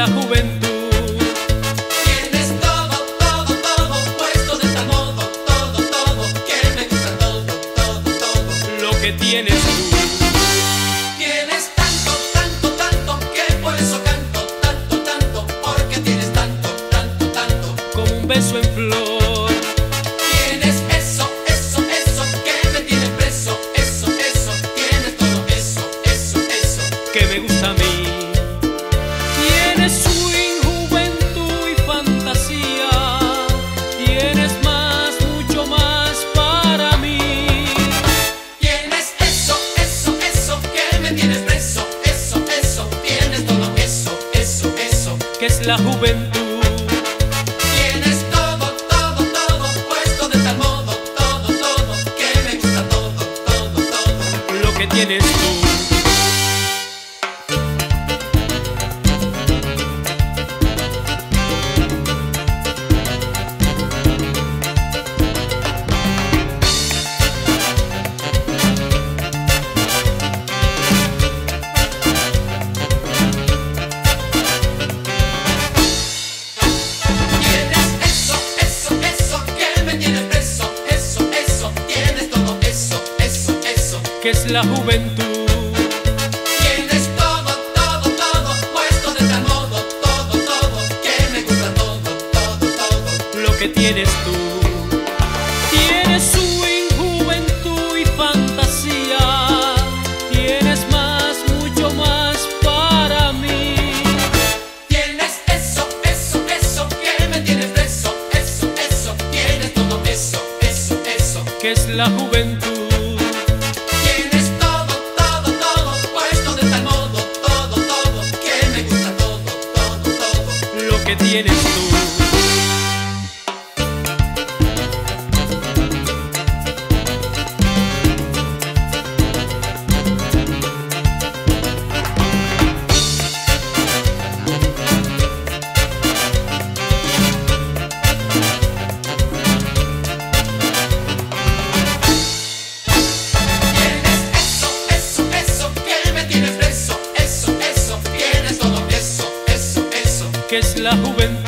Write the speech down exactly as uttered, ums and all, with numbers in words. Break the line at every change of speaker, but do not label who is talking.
la juventud.
Tienes todo, todo, todo puesto de tal modo, todo, todo, que me gusta todo, todo, todo
lo que tienes tú.
Tienes tanto, tanto, tanto, que por eso canto, tanto, tanto, porque tienes tanto, tanto, tanto,
como un beso en flor.
Tienes eso, eso, eso, que me tiene preso, eso, eso, tienes todo eso, eso, eso,
que me gusta a mí. Tienes swing, juventud y fantasía. Tienes más, mucho más para mí.
Tienes eso, eso, eso, que me tienes preso, eso, eso, tienes todo eso, eso, eso,
que es la juventud.
Tienes todo, todo, todo puesto de tal modo, todo, todo, que me gusta todo, todo, todo
lo que tienes tú. Que es la juventud.
Tienes todo, todo, todo puesto de tal modo, todo, todo, que me gusta todo, todo, todo
lo que tienes tú. Tienes swing, juventud y fantasía. Tienes más, mucho más para mí.
Tienes eso, eso, eso, que me tienes preso, eso, eso, tienes todo eso, eso, eso,
que es la juventud. Que tienes tú. Que es la juventud.